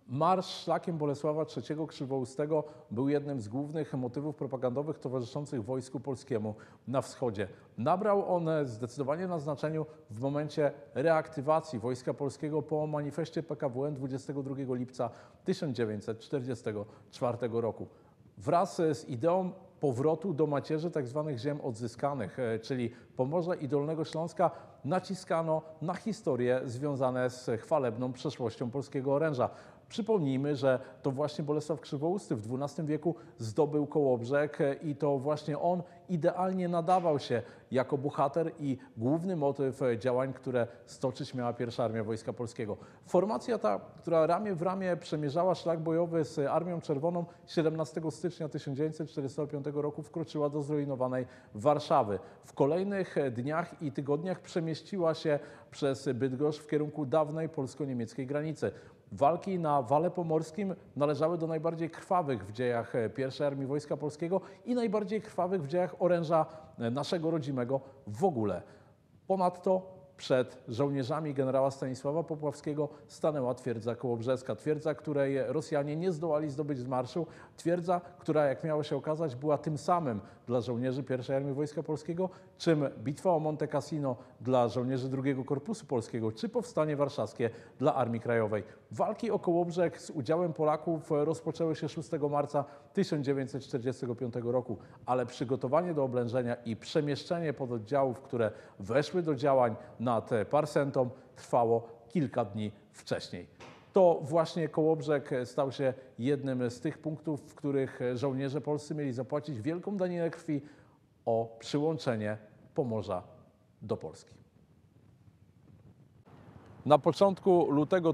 Marsz szlakiem Bolesława III Krzywoustego był jednym z głównych motywów propagandowych towarzyszących Wojsku Polskiemu na wschodzie. Nabrał on zdecydowanie na znaczeniu w momencie reaktywacji Wojska Polskiego po manifestie PKWN 22 lipca 1944 roku. Wraz z ideą powrotu do macierzy tzw. ziem odzyskanych, czyli Pomorza i Dolnego Śląska, naciskano na historie związane z chwalebną przeszłością polskiego oręża. Przypomnijmy, że to właśnie Bolesław Krzywousty w XII wieku zdobył Kołobrzeg i to właśnie on idealnie nadawał się jako bohater i główny motyw działań, które stoczyć miała Pierwsza Armia Wojska Polskiego. Formacja ta, która ramię w ramię przemierzała szlak bojowy z Armią Czerwoną, 17 stycznia 1945 roku wkroczyła do zrujnowanej Warszawy. W kolejnych dniach i tygodniach przemieściła się przez Bydgoszcz w kierunku dawnej polsko-niemieckiej granicy. Walki na Wale Pomorskim należały do najbardziej krwawych w dziejach I Armii Wojska Polskiego i najbardziej krwawych w dziejach oręża naszego rodzimego w ogóle. Ponadto przed żołnierzami generała Stanisława Popławskiego stanęła twierdza kołobrzeska. Twierdza, której Rosjanie nie zdołali zdobyć z marszu. Twierdza, która, jak miało się okazać, była tym samym dla żołnierzy I Armii Wojska Polskiego, czym bitwa o Monte Cassino dla żołnierzy II Korpusu Polskiego, czy powstanie warszawskie dla Armii Krajowej. Walki o Kołobrzeg z udziałem Polaków rozpoczęły się 6 marca 1945 roku, ale przygotowanie do oblężenia i przemieszczenie pododdziałów, które weszły do działań nad Parsentą, trwało kilka dni wcześniej. To właśnie Kołobrzeg stał się jednym z tych punktów, w których żołnierze polscy mieli zapłacić wielką daninę krwi o przyłączenie Pomorza do Polski. Na początku lutego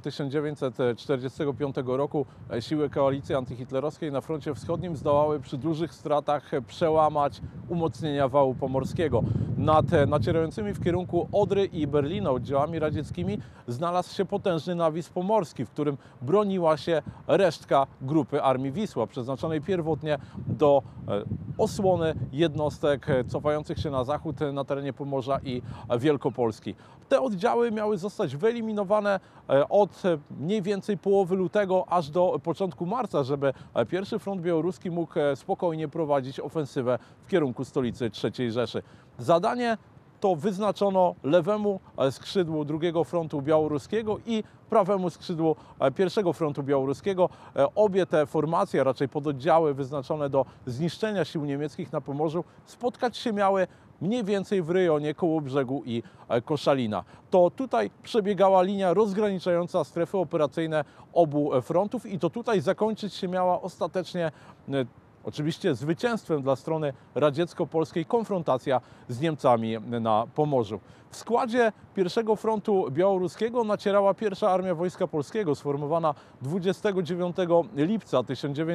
1945 roku siły koalicji antyhitlerowskiej na froncie wschodnim zdołały przy dużych stratach przełamać umocnienia wału pomorskiego. Nad nacierającymi w kierunku Odry i Berlina oddziałami radzieckimi znalazł się potężny nawis pomorski, w którym broniła się resztka grupy Armii Wisła, przeznaczonej pierwotnie do osłony jednostek cofających się na zachód na terenie Pomorza i Wielkopolski. Te oddziały miały zostać wyeliminowane od mniej więcej połowy lutego aż do początku marca, żeby pierwszy front białoruski mógł spokojnie prowadzić ofensywę w kierunku stolicy III Rzeszy. Zadanie to wyznaczono lewemu skrzydłu II frontu białoruskiego i prawemu skrzydłu I frontu białoruskiego. Obie te formacje, a raczej pododdziały wyznaczone do zniszczenia sił niemieckich na Pomorzu, spotkać się miały mniej więcej w rejonie Kołobrzegu i Koszalina. To tutaj przebiegała linia rozgraniczająca strefy operacyjne obu frontów i to tutaj zakończyć się miała ostatecznie oczywiście zwycięstwem dla strony radziecko-polskiej konfrontacja z Niemcami na Pomorzu. W składzie I frontu białoruskiego nacierała Pierwsza Armia Wojska Polskiego, sformowana 29 lipca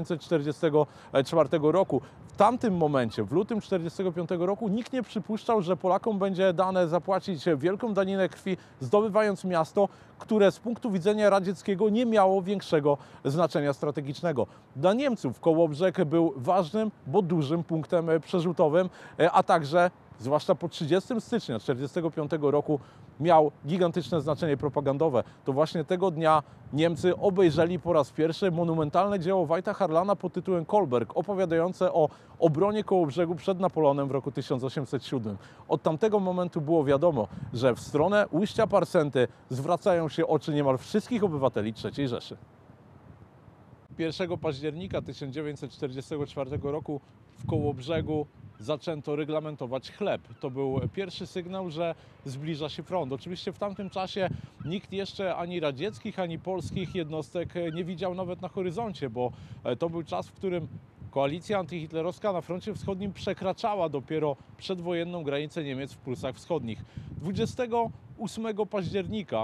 1944 roku. W tamtym momencie, w lutym 1945 roku, nikt nie przypuszczał, że Polakom będzie dane zapłacić wielką daninę krwi, zdobywając miasto, które z punktu widzenia radzieckiego nie miało większego znaczenia strategicznego. Dla Niemców Kołobrzeg był ważnym, bo dużym punktem przerzutowym, a także zwłaszcza po 30 stycznia 1945 roku miał gigantyczne znaczenie propagandowe. To właśnie tego dnia Niemcy obejrzeli po raz pierwszy monumentalne dzieło Wajta Harlana pod tytułem Kolberg, opowiadające o obronie Kołobrzegu przed Napoleonem w roku 1807. Od tamtego momentu było wiadomo, że w stronę ujścia Parsenty zwracają się oczy niemal wszystkich obywateli III Rzeszy. 1 października 1944 roku w Kołobrzegu zaczęto reglamentować chleb. To był pierwszy sygnał, że zbliża się front. Oczywiście w tamtym czasie nikt jeszcze ani radzieckich, ani polskich jednostek nie widział nawet na horyzoncie, bo to był czas, w którym koalicja antyhitlerowska na froncie wschodnim przekraczała dopiero przedwojenną granicę Niemiec w Prusach Wschodnich. 28 października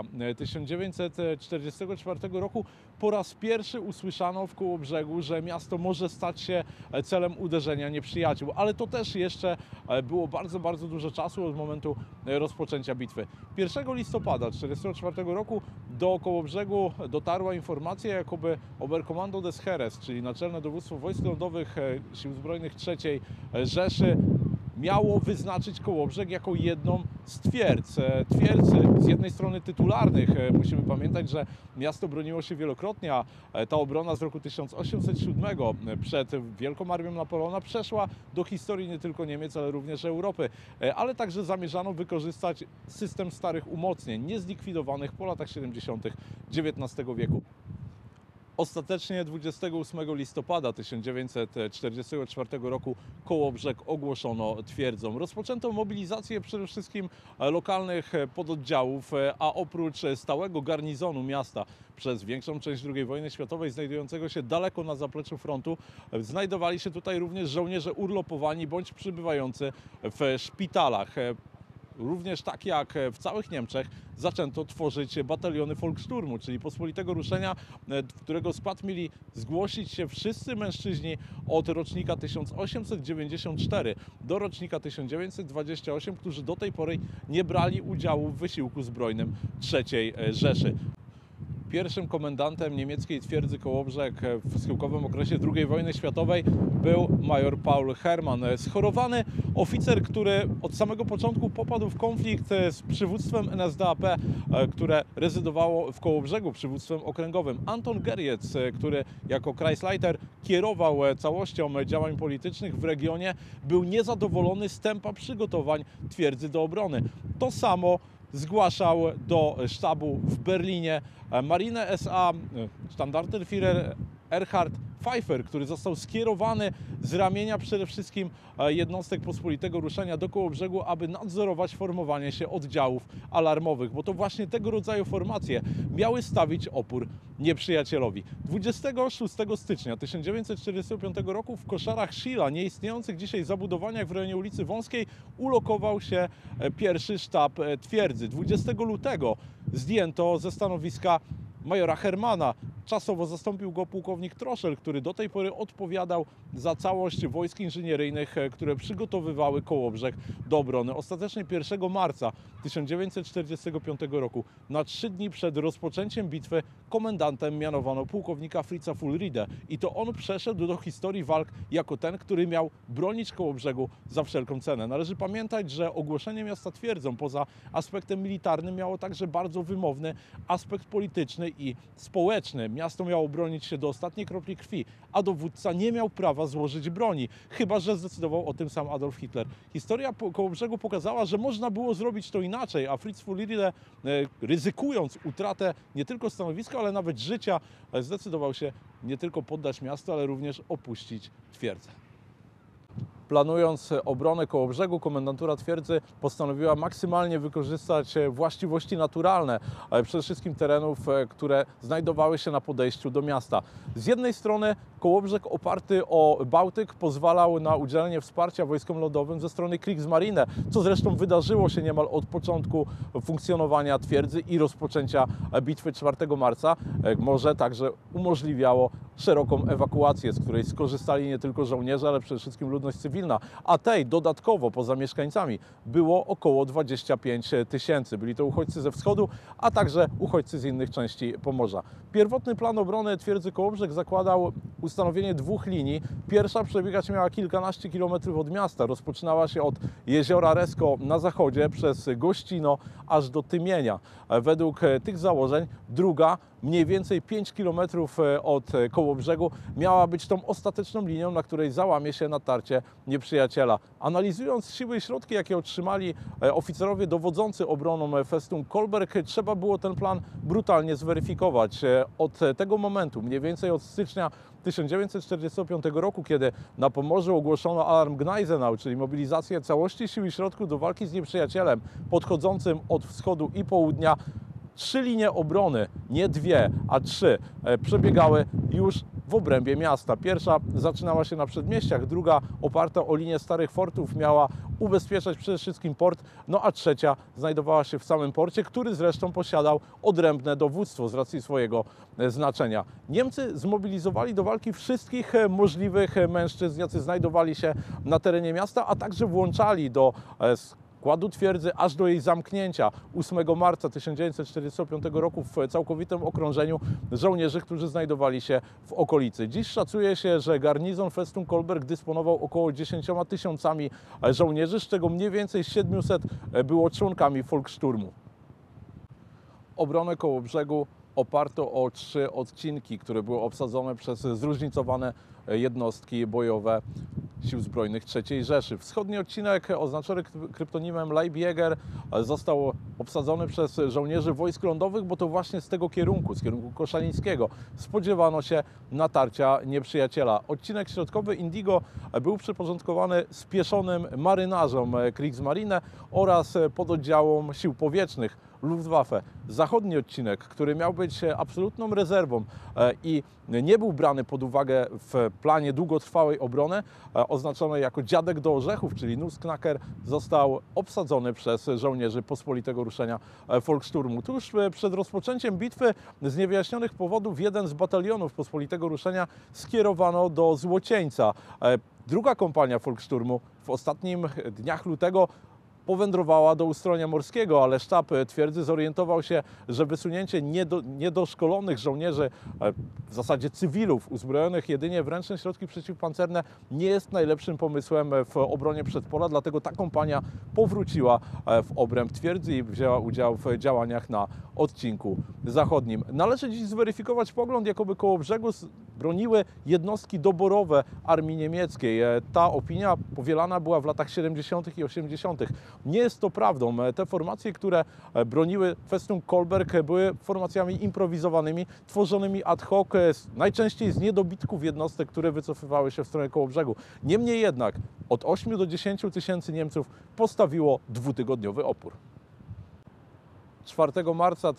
1944 roku po raz pierwszy usłyszano w Kołobrzegu, że miasto może stać się celem uderzenia nieprzyjaciół, ale to też jeszcze było bardzo dużo czasu od momentu rozpoczęcia bitwy. 1 listopada 1944 roku do Kołobrzegu dotarła informacja, jakoby Oberkommando des Heeres, czyli Naczelne Dowództwo Wojsk Lądowych Sił Zbrojnych III Rzeszy, miało wyznaczyć Kołobrzeg jako jedną z twierdz. Twierdzy z jednej strony tytularnych. Musimy pamiętać, że miasto broniło się wielokrotnie, a ta obrona z roku 1807 przed Wielką Armią Napoleona przeszła do historii nie tylko Niemiec, ale również Europy. Ale także zamierzano wykorzystać system starych umocnień, niezlikwidowanych po latach 70. XIX wieku. Ostatecznie 28 listopada 1944 roku Kołobrzeg ogłoszono twierdzą. Rozpoczęto mobilizację przede wszystkim lokalnych pododdziałów, a oprócz stałego garnizonu miasta przez większą część II wojny światowej znajdującego się daleko na zapleczu frontu, znajdowali się tutaj również żołnierze urlopowani bądź przybywający w szpitalach. Również tak jak w całych Niemczech zaczęto tworzyć bataliony Volkssturmu, czyli pospolitego ruszenia, w którego skład mieli zgłosić się wszyscy mężczyźni od rocznika 1894 do rocznika 1928, którzy do tej pory nie brali udziału w wysiłku zbrojnym III Rzeszy. Pierwszym komendantem niemieckiej twierdzy Kołobrzeg w schyłkowym okresie II wojny światowej był major Paul Hermann. Schorowany oficer, który od samego początku popadł w konflikt z przywództwem NSDAP, które rezydowało w Kołobrzegu, przywództwem okręgowym. Anton Geriec, który jako Kreisleiter kierował całością działań politycznych w regionie, był niezadowolony z tempa przygotowań twierdzy do obrony. To samo zgłaszał do sztabu w Berlinie Marine SA Standartenführer Erhard Pfeiffer, który został skierowany z ramienia przede wszystkim jednostek pospolitego ruszenia do Kołobrzegu, aby nadzorować formowanie się oddziałów alarmowych, bo to właśnie tego rodzaju formacje miały stawić opór nieprzyjacielowi. 26 stycznia 1945 roku w koszarach Schilla, nieistniejących dzisiaj zabudowaniach w rejonie ulicy Wąskiej, ulokował się pierwszy sztab twierdzy. 20 lutego zdjęto ze stanowiska majora Hermana. Czasowo zastąpił go pułkownik Troszel, który do tej pory odpowiadał za całość wojsk inżynieryjnych, które przygotowywały Kołobrzeg do obrony. Ostatecznie 1 marca 1945 roku, na 3 dni przed rozpoczęciem bitwy, komendantem mianowano pułkownika Fritza Fuhlriede i to on przeszedł do historii walk jako ten, który miał bronić Kołobrzegu za wszelką cenę. Należy pamiętać, że ogłoszenie miasta twierdzą poza aspektem militarnym miało także bardzo wymowny aspekt polityczny i społeczny. Miasto miało bronić się do ostatniej kropli krwi, a dowódca nie miał prawa złożyć broni, chyba że zdecydował o tym sam Adolf Hitler. Historia Kołobrzegu pokazała, że można było zrobić to inaczej, a Fritz Fuhlriede, ryzykując utratę nie tylko stanowiska, ale nawet życia, zdecydował się nie tylko poddać miasto, ale również opuścić twierdzę. Planując obronę Kołobrzegu, komendantura twierdzy postanowiła maksymalnie wykorzystać właściwości naturalne, przede wszystkim terenów, które znajdowały się na podejściu do miasta. Z jednej strony Kołobrzeg oparty o Bałtyk pozwalał na udzielenie wsparcia wojskom lądowym ze strony Kriegsmarine, co zresztą wydarzyło się niemal od początku funkcjonowania twierdzy i rozpoczęcia bitwy 4 marca. Morze także umożliwiało szeroką ewakuację, z której skorzystali nie tylko żołnierze, ale przede wszystkim ludność cywilna, a tej dodatkowo poza mieszkańcami było około 25 000. Byli to uchodźcy ze wschodu, a także uchodźcy z innych części Pomorza. Pierwotny plan obrony twierdzy Kołobrzeg zakładał ustanowienie 2 linii. Pierwsza przebiegać miała kilkanaście kilometrów od miasta. Rozpoczynała się od jeziora Resko na zachodzie przez Gościno aż do Tymienia. Według tych założeń druga, mniej więcej 5 km od Kołobrzegu, miała być tą ostateczną linią, na której załamie się natarcie nieprzyjaciela. Analizując siły i środki, jakie otrzymali oficerowie dowodzący obroną Festung Kolberg, trzeba było ten plan brutalnie zweryfikować. Od tego momentu, mniej więcej od stycznia 1945 roku, kiedy na Pomorzu ogłoszono alarm Gneisenau, czyli mobilizację całości sił i środków do walki z nieprzyjacielem podchodzącym od wschodu i południa, 3 linie obrony, nie 2, a 3, przebiegały już w obrębie miasta. Pierwsza zaczynała się na przedmieściach, druga oparta o linię starych fortów miała ubezpieczać przede wszystkim port, no a trzecia znajdowała się w samym porcie, który zresztą posiadał odrębne dowództwo z racji swojego znaczenia. Niemcy zmobilizowali do walki wszystkich możliwych mężczyzn, jacy znajdowali się na terenie miasta, a także włączali do wkładu twierdzy aż do jej zamknięcia 8 marca 1945 roku w całkowitym okrążeniu żołnierzy, którzy znajdowali się w okolicy. Dziś szacuje się, że garnizon Festung Kolberg dysponował około 10 tysiącami żołnierzy, z czego mniej więcej 700 było członkami Volkssturmu. Obronę Kołobrzegu oparto o 3 odcinki, które były obsadzone przez zróżnicowane jednostki bojowe Sił Zbrojnych III Rzeszy. Wschodni odcinek oznaczony kryptonimem Leibjäger został obsadzony przez żołnierzy wojsk lądowych, bo to właśnie z tego kierunku, z kierunku koszalińskiego, spodziewano się natarcia nieprzyjaciela. Odcinek środkowy Indigo był przyporządkowany spieszonym marynarzom Kriegsmarine oraz pododdziałom sił powietrznych Luftwaffe. Zachodni odcinek, który miał być absolutną rezerwą i nie był brany pod uwagę w planie długotrwałej obrony, oznaczony jako dziadek do orzechów, czyli Nussknacker, został obsadzony przez żołnierzy pospolitego ruszenia Volkssturmu. Tuż przed rozpoczęciem bitwy z niewyjaśnionych powodów jeden z batalionów pospolitego ruszenia skierowano do Złocieńca. Druga kompania Volkssturmu w ostatnich dniach lutego powędrowała do Ustronia Morskiego, ale sztab twierdzy zorientował się, że wysunięcie niedoszkolonych żołnierzy, w zasadzie cywilów uzbrojonych jedynie w ręczne środki przeciwpancerne, nie jest najlepszym pomysłem w obronie przedpola, dlatego ta kompania powróciła w obręb twierdzy i wzięła udział w działaniach na odcinku zachodnim. Należy dziś zweryfikować pogląd, jakoby Kołobrzegu broniły jednostki doborowe armii niemieckiej. Ta opinia powielana była w latach 70. i 80. Nie jest to prawdą. Te formacje, które broniły Festung Kolberg, były formacjami improwizowanymi, tworzonymi ad hoc, najczęściej z niedobitków jednostek, które wycofywały się w stronę Kołobrzegu. Niemniej jednak od 8 do 10 tysięcy Niemców postawiło dwutygodniowy opór. 4 marca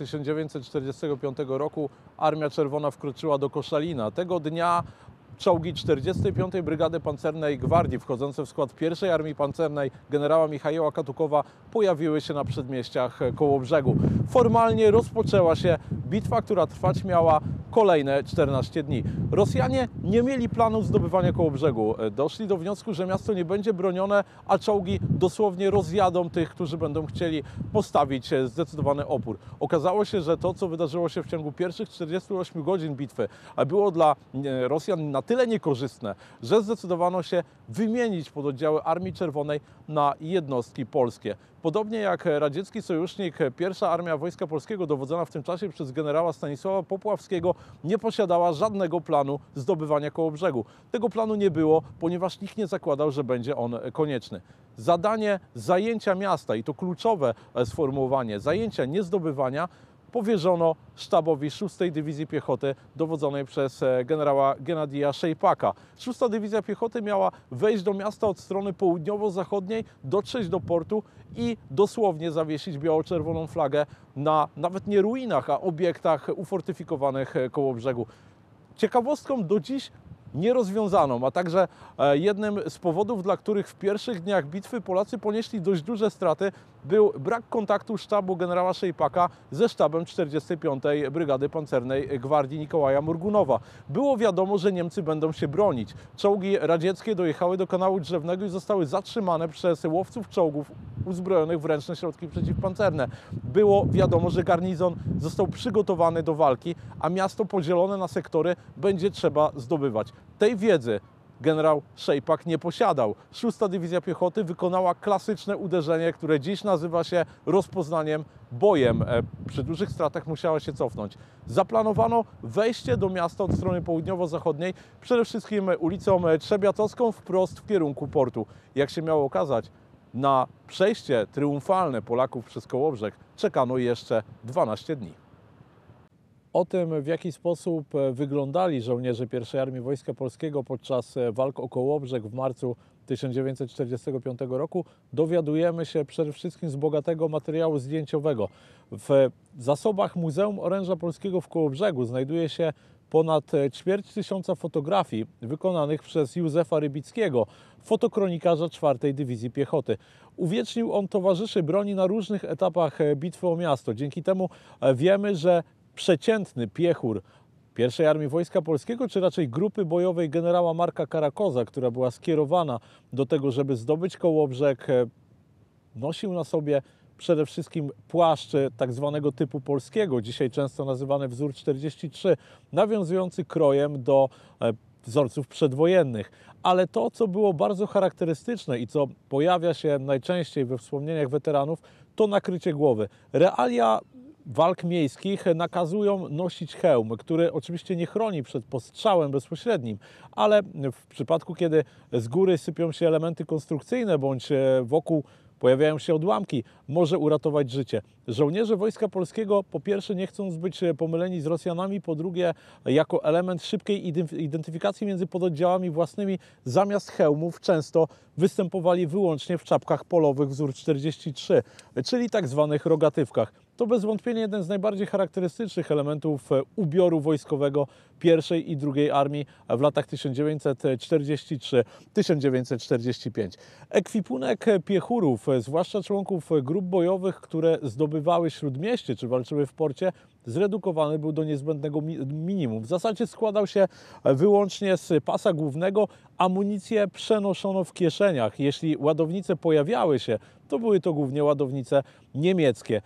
1945 roku Armia Czerwona wkroczyła do Koszalina. Tego dnia czołgi 45. Brygady Pancernej Gwardii, wchodzące w skład I Armii Pancernej generała Michaiła Katukowa, pojawiły się na przedmieściach Kołobrzegu. Formalnie rozpoczęła się bitwa, która trwać miała kolejne 14 dni. Rosjanie nie mieli planu zdobywania Kołobrzegu. Doszli do wniosku, że miasto nie będzie bronione, a czołgi dosłownie rozjadą tych, którzy będą chcieli postawić zdecydowany opór. Okazało się, że to, co wydarzyło się w ciągu pierwszych 48 godzin bitwy, było dla Rosjan na tyle niekorzystne, że zdecydowano się wymienić pododdziały Armii Czerwonej na jednostki polskie. Podobnie jak radziecki sojusznik, I Armia Wojska Polskiego, dowodzona w tym czasie przez generała Stanisława Popławskiego, nie posiadała żadnego planu zdobywania Kołobrzegu. Tego planu nie było, ponieważ nikt nie zakładał, że będzie on konieczny. Zadanie zajęcia miasta, i to kluczowe sformułowanie, zajęcia, nie zdobywania, powierzono sztabowi 6. Dywizji Piechoty dowodzonej przez generała Gennadija Szejpaka. 6. Dywizja Piechoty miała wejść do miasta od strony południowo-zachodniej, dotrzeć do portu i dosłownie zawiesić biało-czerwoną flagę na nawet nie ruinach, a obiektach ufortyfikowanych koło brzegu. Ciekawostką do dziś nierozwiązaną, a także jednym z powodów, dla których w pierwszych dniach bitwy Polacy ponieśli dość duże straty, był brak kontaktu sztabu generała Szejpaka ze sztabem 45. Brygady Pancernej Gwardii Nikołaja Morgunowa. Było wiadomo, że Niemcy będą się bronić. Czołgi radzieckie dojechały do kanału Drzewnego i zostały zatrzymane przez łowców czołgów uzbrojonych w ręczne środki przeciwpancerne. Było wiadomo, że garnizon został przygotowany do walki, a miasto podzielone na sektory będzie trzeba zdobywać. Tej wiedzy generał Szejpak nie posiadał. 6. Dywizja Piechoty wykonała klasyczne uderzenie, które dziś nazywa się rozpoznaniem bojem. Przy dużych stratach musiała się cofnąć. Zaplanowano wejście do miasta od strony południowo-zachodniej, przede wszystkim ulicą Trzebiatowską wprost w kierunku portu. Jak się miało okazać, na przejście triumfalne Polaków przez Kołobrzeg czekano jeszcze 12 dni. O tym, w jaki sposób wyglądali żołnierze I Armii Wojska Polskiego podczas walk o Kołobrzeg w marcu 1945 roku, dowiadujemy się przede wszystkim z bogatego materiału zdjęciowego. W zasobach Muzeum Oręża Polskiego w Kołobrzegu znajduje się ponad 250 fotografii wykonanych przez Józefa Rybickiego, fotokronikarza 4. Dywizji Piechoty. Uwiecznił on towarzyszy broni na różnych etapach bitwy o miasto. Dzięki temu wiemy, że przeciętny piechur I Armii Wojska Polskiego, czy raczej grupy bojowej generała Marka Karakoza, która była skierowana do tego, żeby zdobyć Kołobrzeg, nosił na sobie przede wszystkim płaszcz tak zwanego typu polskiego, dzisiaj często nazywany wzór 43, nawiązujący krojem do wzorców przedwojennych. Ale to, co było bardzo charakterystyczne i co pojawia się najczęściej we wspomnieniach weteranów, to nakrycie głowy. Realia walk miejskich nakazują nosić hełm, który oczywiście nie chroni przed postrzałem bezpośrednim, ale w przypadku, kiedy z góry sypią się elementy konstrukcyjne bądź wokół pojawiają się odłamki, może uratować życie. Żołnierze Wojska Polskiego po pierwsze nie chcąc być pomyleni z Rosjanami, po drugie jako element szybkiej identyfikacji między pododdziałami własnymi zamiast hełmów często występowali wyłącznie w czapkach polowych wzór 43, czyli tak zwanych rogatywkach. To bez wątpienia jeden z najbardziej charakterystycznych elementów ubioru wojskowego I i II Armii w latach 1943-1945. Ekwipunek piechurów, zwłaszcza członków grup bojowych, które zdobywały Śródmieście czy walczyły w porcie, zredukowany był do niezbędnego minimum. W zasadzie składał się wyłącznie z pasa głównego, amunicję przenoszono w kieszeniach. Jeśli ładownice pojawiały się, to były to głównie ładownice niemieckie.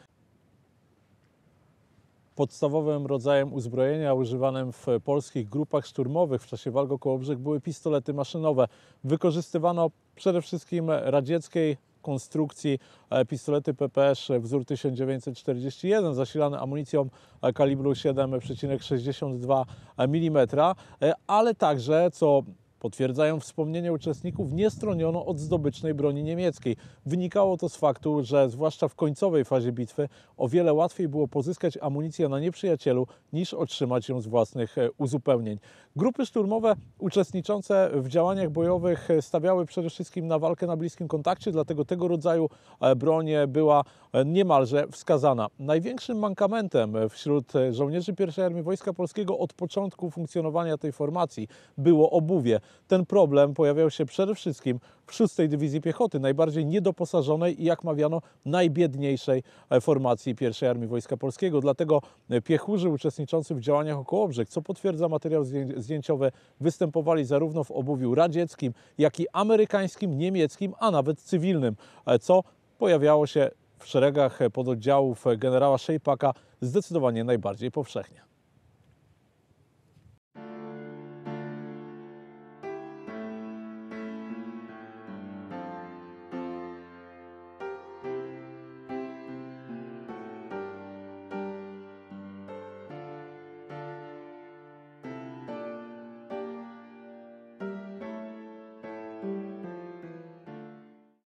Podstawowym rodzajem uzbrojenia używanym w polskich grupach szturmowych w czasie walk o Kołobrzeg były pistolety maszynowe. Wykorzystywano przede wszystkim radzieckiej konstrukcji pistolety PPS wzór 1941 zasilane amunicją kalibru 7,62 mm, ale także, co potwierdzają wspomnienia uczestników, nie stroniono od zdobycznej broni niemieckiej. Wynikało to z faktu, że zwłaszcza w końcowej fazie bitwy o wiele łatwiej było pozyskać amunicję na nieprzyjacielu niż otrzymać ją z własnych uzupełnień. Grupy szturmowe uczestniczące w działaniach bojowych stawiały przede wszystkim na walkę na bliskim kontakcie, dlatego tego rodzaju broń była niemalże wskazana. Największym mankamentem wśród żołnierzy I Armii Wojska Polskiego od początku funkcjonowania tej formacji było obuwie. Ten problem pojawiał się przede wszystkim w 6. Dywizji Piechoty, najbardziej niedoposażonej i, jak mawiano, najbiedniejszej formacji I Armii Wojska Polskiego. Dlatego piechurzy uczestniczący w działaniach o Kołobrzeg, co potwierdza materiał zdjęciowy, występowali zarówno w obuwiu radzieckim, jak i amerykańskim, niemieckim, a nawet cywilnym, co pojawiało się w szeregach pododdziałów generała Szejpaka zdecydowanie najbardziej powszechnie.